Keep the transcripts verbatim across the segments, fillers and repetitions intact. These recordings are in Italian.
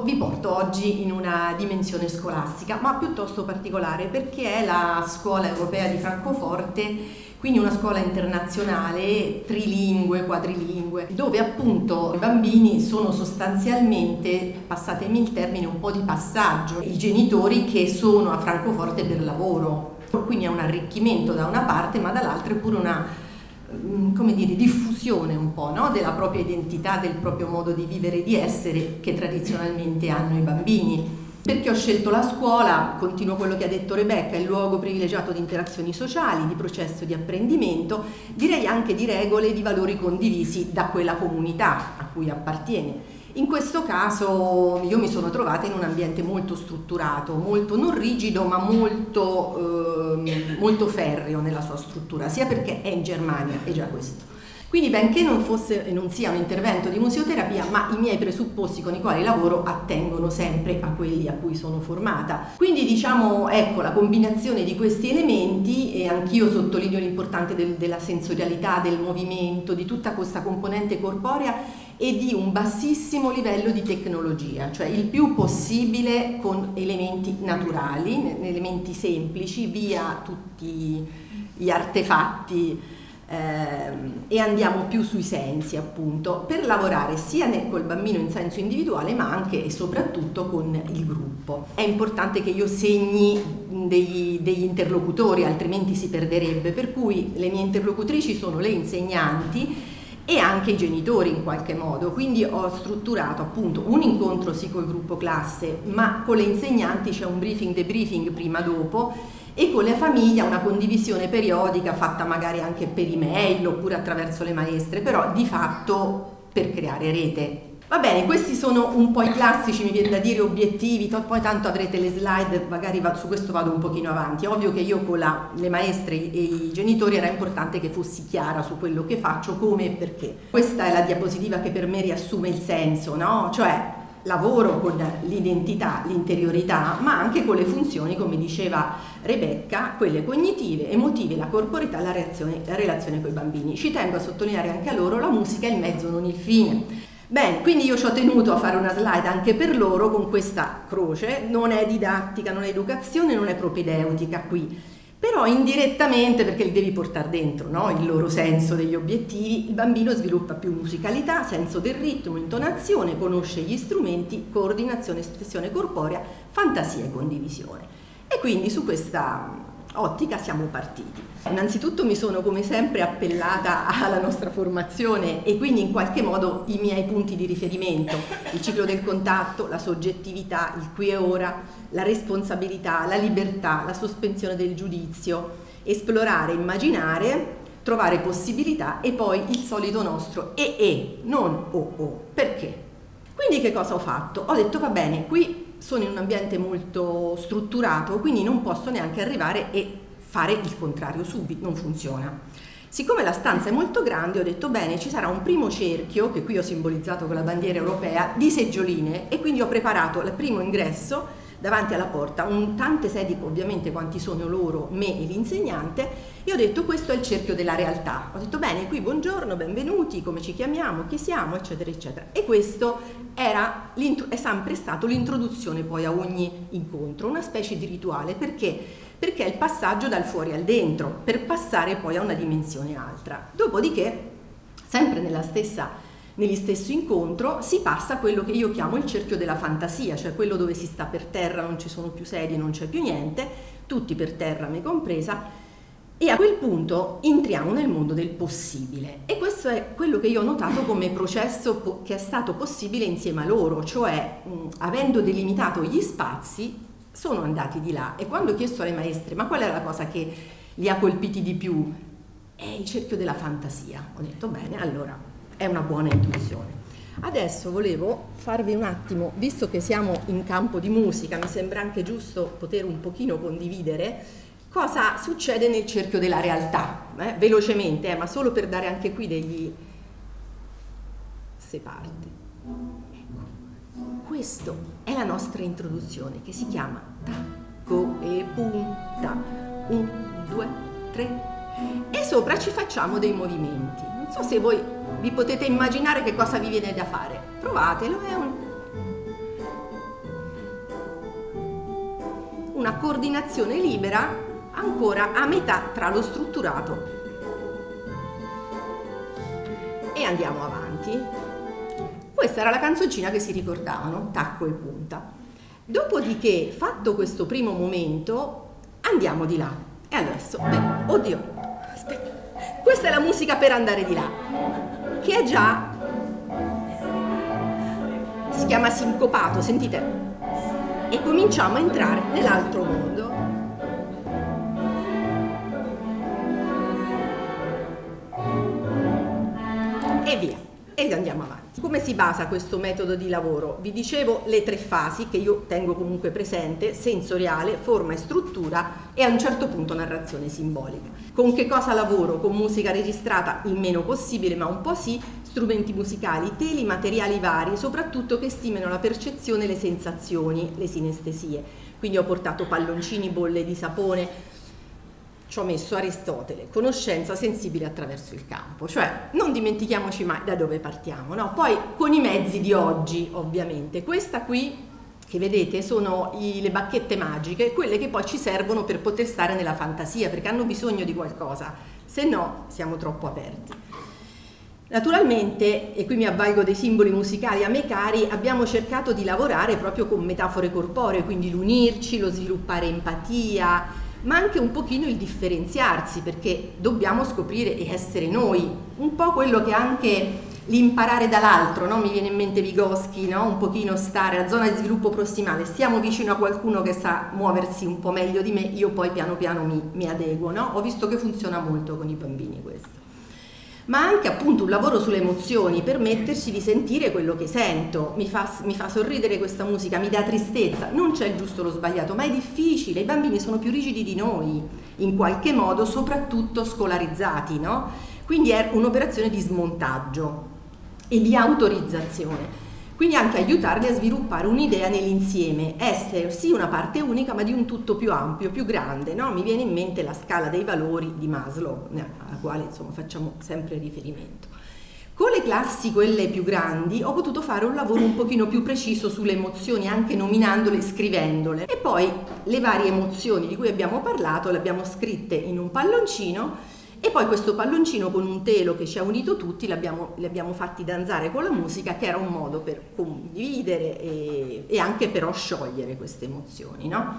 vi porto oggi in una dimensione scolastica, ma piuttosto particolare, perché è la Scuola Europea di Francoforte, quindi una scuola internazionale, trilingue, quadrilingue, dove appunto i bambini sono sostanzialmente, passatemi il termine, un po' di passaggio, i genitori che sono a Francoforte per lavoro, quindi è un arricchimento da una parte, ma dall'altra è pure una, come dire, diffusione un po', no? Della propria identità, del proprio modo di vivere e di essere che tradizionalmente hanno i bambini. Perché ho scelto la scuola? Continuo quello che ha detto Rebecca: è il luogo privilegiato di interazioni sociali, di processo di apprendimento, direi anche di regole e di valori condivisi da quella comunità a cui appartiene. In questo caso io mi sono trovata in un ambiente molto strutturato, molto non rigido ma molto, eh, molto ferreo nella sua struttura, sia perché è in Germania, è già questo. Quindi benché non fosse, non sia un intervento di museoterapia, ma i miei presupposti con i quali lavoro attengono sempre a quelli a cui sono formata. Quindi diciamo, ecco, la combinazione di questi elementi, e anch'io sottolineo l'importanza del, della sensorialità, del movimento, di tutta questa componente corporea e di un bassissimo livello di tecnologia, cioè il più possibile con elementi naturali, elementi semplici, via tutti gli artefatti. Eh, e andiamo più sui sensi, appunto, per lavorare sia nel, col bambino in senso individuale ma anche e soprattutto con il gruppo. È importante che io segni degli, degli interlocutori, altrimenti si perderebbe, per cui le mie interlocutrici sono le insegnanti e anche i genitori in qualche modo, quindi ho strutturato appunto un incontro sì col gruppo classe, ma con le insegnanti c'è un briefing debriefing prima dopo, e con la famiglia una condivisione periodica fatta magari anche per email oppure attraverso le maestre, però di fatto per creare rete. Va bene, questi sono un po' i classici, mi viene da dire, obiettivi, poi tanto avrete le slide, magari su questo vado un pochino avanti. È ovvio che io con la, le maestre e i genitori era importante che fossi chiara su quello che faccio, come e perché. Questa è la diapositiva che per me riassume il senso, no? Cioè lavoro con l'identità, l'interiorità, ma anche con le funzioni, come diceva Rebecca, quelle cognitive, emotive, la corporità, la, reazione, la relazione con i bambini. Ci tengo a sottolineare anche a loro: la musica è il mezzo, non il fine. Bene, quindi io ci ho tenuto a fare una slide anche per loro con questa croce. Non è didattica, non è educazione, non è propedeutica qui, però indirettamente, perché li devi portare dentro, no? Il loro senso degli obiettivi. Il bambino sviluppa più musicalità, senso del ritmo, intonazione, conosce gli strumenti, coordinazione, espressione corporea, fantasia e condivisione. E quindi su questa ottica siamo partiti. Innanzitutto mi sono come sempre appellata alla nostra formazione e quindi in qualche modo i miei punti di riferimento: il ciclo del contatto, la soggettività, il qui e ora, la responsabilità, la libertà, la sospensione del giudizio, esplorare, immaginare, trovare possibilità e poi il solito nostro e e, non o o. Perché? Quindi che cosa ho fatto? Ho detto: va bene, qui sono in un ambiente molto strutturato, quindi non posso neanche arrivare e fare il contrario subito, non funziona. Siccome la stanza è molto grande, ho detto: bene, ci sarà un primo cerchio, che qui ho simbolizzato con la bandiera europea, di seggioline, e quindi ho preparato il primo ingresso davanti alla porta, un, tante sedie ovviamente quanti sono loro, me e l'insegnante, e ho detto: questo è il cerchio della realtà. Ho detto: bene, qui buongiorno, benvenuti, come ci chiamiamo, chi siamo, eccetera eccetera. E questo era, è sempre stato l'introduzione poi a ogni incontro, una specie di rituale. Perché? Perché è il passaggio dal fuori al dentro, per passare poi a una dimensione altra. Dopodiché, sempre nella stessa Negli stesso incontro si passa a quello che io chiamo il cerchio della fantasia, cioè quello dove si sta per terra, non ci sono più sedie, non c'è più niente, tutti per terra, me compresa, e a quel punto entriamo nel mondo del possibile. E questo è quello che io ho notato come processo che è stato possibile insieme a loro, cioè mh, avendo delimitato gli spazi, sono andati di là. E quando ho chiesto alle maestre: ma qual è la cosa che li ha colpiti di più? È il cerchio della fantasia. Ho detto: bene, allora è una buona intuizione. Adesso volevo farvi un attimo, visto che siamo in campo di musica, mi sembra anche giusto poter un pochino condividere cosa succede nel cerchio della realtà, eh? velocemente, eh, ma solo per dare anche qui degli... se parte. Ecco, questo è la nostra introduzione, che si chiama tacco e punta, un, due, tre, e sopra ci facciamo dei movimenti. Non so se voi vi potete immaginare che cosa vi viene da fare. Provatelo, è un... una coordinazione libera ancora a metà tra lo strutturato e andiamo avanti. Questa era la canzoncina che si ricordavano, tacco e punta. Dopodiché, fatto questo primo momento, andiamo di là. E adesso, beh, oddio, aspetta, questa è la musica per andare di là, che è già, si chiama sincopato, sentite? E cominciamo a entrare nell'altro mondo. E via, e andiamo avanti. Come si basa questo metodo di lavoro? Vi dicevo le tre fasi che io tengo comunque presente: sensoriale, forma e struttura, e a un certo punto narrazione simbolica. Con che cosa lavoro? Con musica registrata il meno possibile, ma un po' sì, strumenti musicali, teli, materiali vari, soprattutto che stimolano la percezione e le sensazioni, le sinestesie. Quindi ho portato palloncini, bolle di sapone. Ci ho messo Aristotele, conoscenza sensibile attraverso il campo, cioè non dimentichiamoci mai da dove partiamo, no? Poi con i mezzi di oggi, ovviamente. Questa qui che vedete sono i, le bacchette magiche, quelle che poi ci servono per poter stare nella fantasia, perché hanno bisogno di qualcosa, se no siamo troppo aperti. Naturalmente, e qui mi avvalgo dei simboli musicali a me cari, abbiamo cercato di lavorare proprio con metafore corporee, quindi l'unirci, lo sviluppare empatia, ma anche un pochino il differenziarsi, perché dobbiamo scoprire e essere noi, un po' quello che anche l'imparare dall'altro, no? Mi viene in mente Vygotsky, no? Un pochino stare a zona di sviluppo prossimale, stiamo vicino a qualcuno che sa muoversi un po' meglio di me, io poi piano piano mi, mi adeguo, no? Ho visto che funziona molto con i bambini questo. Ma anche appunto un lavoro sulle emozioni, permettersi di sentire quello che sento, mi fa, mi fa sorridere questa musica, mi dà tristezza, non c'è il giusto o lo sbagliato, ma è difficile, i bambini sono più rigidi di noi, in qualche modo, soprattutto scolarizzati, no? Quindi è un'operazione di smontaggio e di autorizzazione. Quindi anche aiutarli a sviluppare un'idea nell'insieme, essere sì una parte unica ma di un tutto più ampio, più grande, no? Mi viene in mente la scala dei valori di Maslow, alla quale insomma facciamo sempre riferimento. Con le classi, quelle più grandi, ho potuto fare un lavoro un pochino più preciso sulle emozioni, anche nominandole e scrivendole. E poi le varie emozioni di cui abbiamo parlato le abbiamo scritte in un palloncino. E poi questo palloncino con un telo che ci ha unito tutti, li abbiamo, li abbiamo fatti danzare con la musica, che era un modo per condividere e, e anche però sciogliere queste emozioni, no?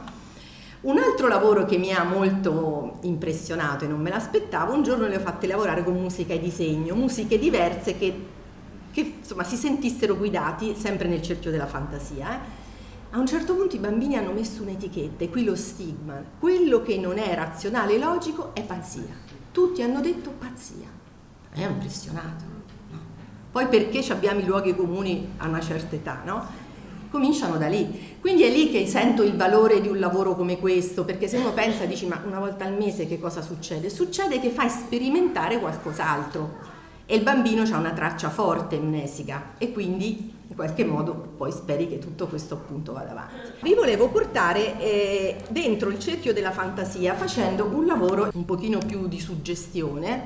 Un altro lavoro che mi ha molto impressionato e non me l'aspettavo, un giorno le ho fatte lavorare con musica e disegno, musiche diverse che, che insomma si sentissero guidati sempre nel cerchio della fantasia. Eh? A un certo punto i bambini hanno messo un'etichetta, e qui lo stigma, quello che non è razionale e logico è pazzia. Tutti hanno detto pazzia. Mi ha impressionato. No? Poi perché abbiamo i luoghi comuni a una certa età, no? Cominciano da lì. Quindi è lì che sento il valore di un lavoro come questo, perché se uno pensa, dici, ma una volta al mese che cosa succede? Succede che fai sperimentare qualcos'altro e il bambino ha una traccia forte amnesica e quindi in qualche modo poi speri che tutto questo appunto vada avanti. Vi volevo portare eh, dentro il cerchio della fantasia facendo un lavoro un pochino più di suggestione.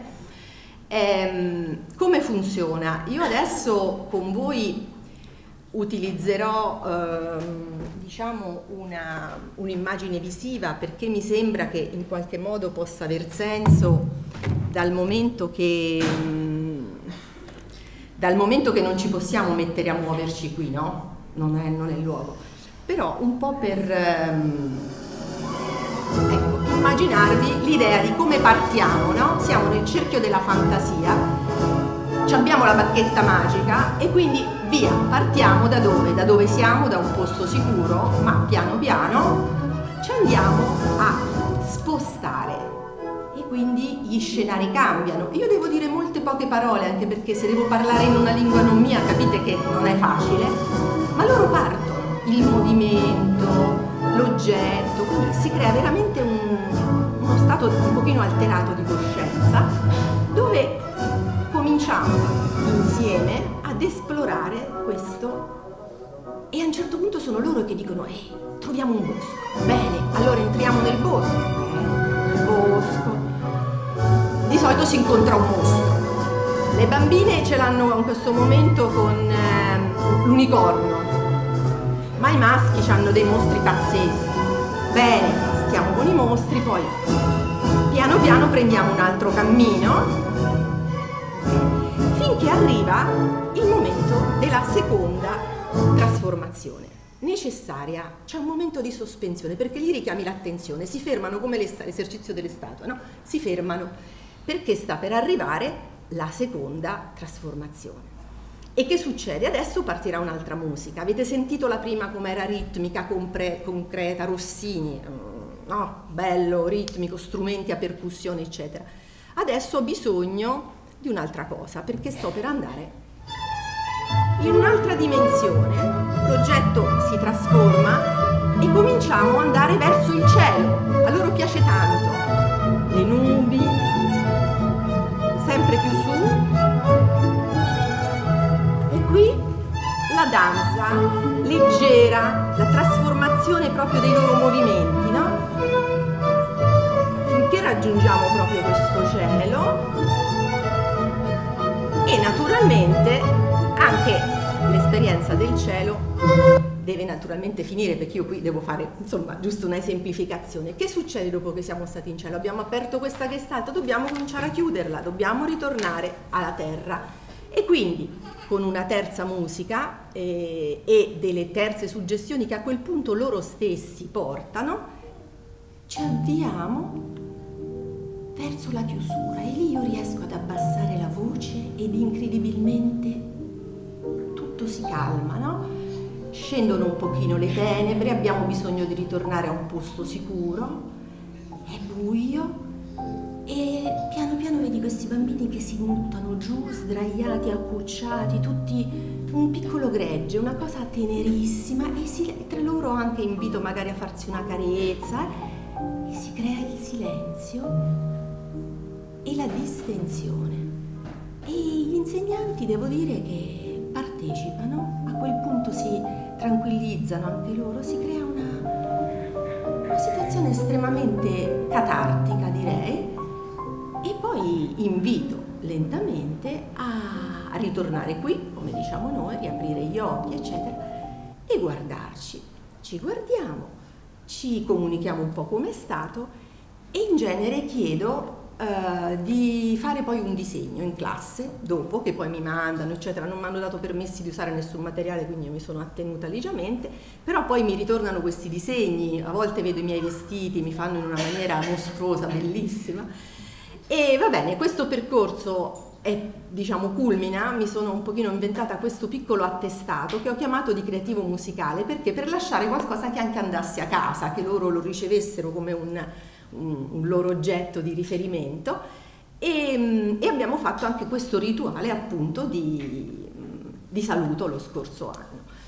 Ehm, come funziona? Io adesso con voi utilizzerò ehm, diciamo una, un'immagine visiva, perché mi sembra che in qualche modo possa aver senso dal momento che dal momento che non ci possiamo mettere a muoverci qui, no? Non è, non è il luogo. Però un po' per ehm, ecco, immaginarvi l'idea di come partiamo, no? Siamo nel cerchio della fantasia, abbiamo la bacchetta magica e quindi via, partiamo da dove? Da dove siamo, da un posto sicuro, ma piano piano ci andiamo a spostare. E quindi gli scenari cambiano. Io devo dire molte poche parole, anche perché se devo parlare in una lingua non mia capite che non è facile, ma loro partono, il movimento, l'oggetto, quindi si crea veramente un, uno stato un pochino alterato di coscienza, dove cominciamo insieme ad esplorare questo e a un certo punto sono loro che dicono ehi, troviamo un bosco, bene, allora entriamo nel bosco, eh, nel bosco. Di solito si incontra un mostro. Le bambine ce l'hanno in questo momento con eh, l'unicorno, ma i maschi hanno dei mostri pazzeschi. Bene, stiamo con i mostri, poi piano piano prendiamo un altro cammino finché arriva il momento della seconda trasformazione necessaria. C'è un momento di sospensione perché gli richiami l'attenzione, si fermano come l'esercizio delle statue, no? Si fermano perché sta per arrivare la seconda trasformazione. E che succede? Adesso partirà un'altra musica. Avete sentito la prima com'era ritmica, concreta, Rossini, no? Bello, ritmico, strumenti a percussione, eccetera. Adesso ho bisogno di un'altra cosa perché sto per andare in un'altra dimensione. L'oggetto si trasforma e cominciamo ad andare verso il cielo. A loro piace tanto. Le nubi, sempre più su. E qui la danza leggera, la trasformazione proprio dei loro movimenti, no? Finché raggiungiamo proprio questo cielo. E naturalmente anche l'esperienza del cielo deve naturalmente finire, perché io qui devo fare, insomma, giusto una esemplificazione. Che succede dopo che siamo stati in cielo? Abbiamo aperto questa gestalt, dobbiamo cominciare a chiuderla, dobbiamo ritornare alla terra. E quindi con una terza musica eh, e delle terze suggestioni che a quel punto loro stessi portano, ci avviamo verso la chiusura e lì io riesco ad abbassare la voce ed incredibilmente tutto si calma, no? Scendono un pochino le tenebre, abbiamo bisogno di ritornare a un posto sicuro, è buio e piano piano vedi questi bambini che si buttano giù, sdraiati, accucciati, tutti un piccolo gregge, una cosa tenerissima e si, tra loro anche invito magari a farsi una carezza e si crea il silenzio e la distensione e gli insegnanti devo dire che partecipano, a quel punto si tranquillizzano anche loro, si crea una, una situazione estremamente catartica direi e poi invito lentamente a, a ritornare qui, come diciamo noi, riaprire gli occhi eccetera e guardarci, ci guardiamo, ci comunichiamo un po' come è stato e in genere chiedo Uh, di fare poi un disegno in classe dopo che poi mi mandano eccetera, non mi hanno dato permessi di usare nessun materiale quindi io mi sono attenuta ligiamente, però poi mi ritornano questi disegni, a volte vedo i miei vestiti, mi fanno in una maniera mostruosa, bellissima e va bene, questo percorso è, diciamo, culmina, mi sono un pochino inventata questo piccolo attestato che ho chiamato di creativo musicale perché per lasciare qualcosa che anche andasse a casa, che loro lo ricevessero come un Un, un loro oggetto di riferimento e, e abbiamo fatto anche questo rituale appunto di, di saluto lo scorso anno.